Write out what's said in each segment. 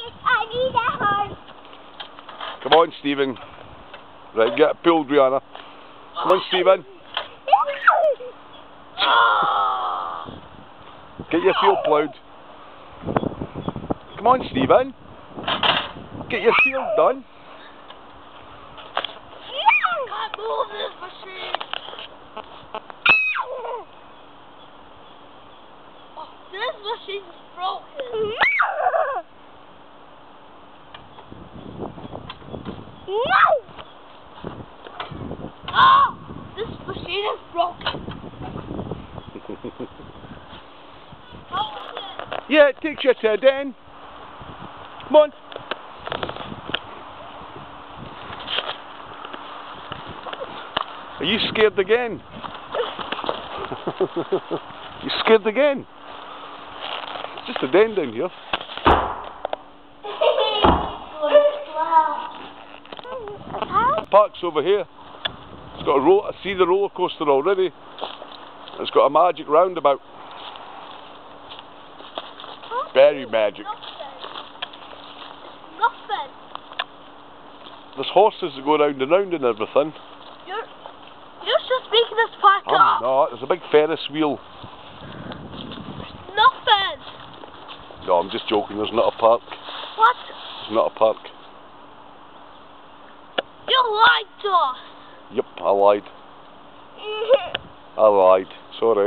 I need a hug. Come on, Stephen. Right, get pulled, Rihanna. Come on, Stephen. Get your field ploughed. Come on, Stephen. Get your field done. I can't move this machine. Oh, this machine is broken. Ah, this machine is broken. Yeah, it takes you to a den. Come on. Are you scared again? You scared again? It's just a den down here. The park's over here. It's got a I see the roller coaster already. It's got a magic roundabout. Very magic. Nothing. There's horses that go round and round and everything. You're just making this park I'm up. not. There's a big Ferris wheel. Nothing. No, I'm just joking. There's not a park. What? There's not a park. You lied to us. Yep, I lied. I lied. Sorry.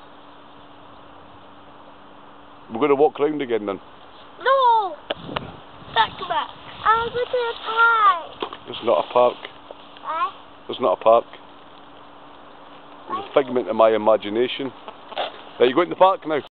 We're going to walk round again then. No. Back. I'll go to the park. There's not a park. What? There's not a park. It's a figment of my imagination. Are you going to the park now?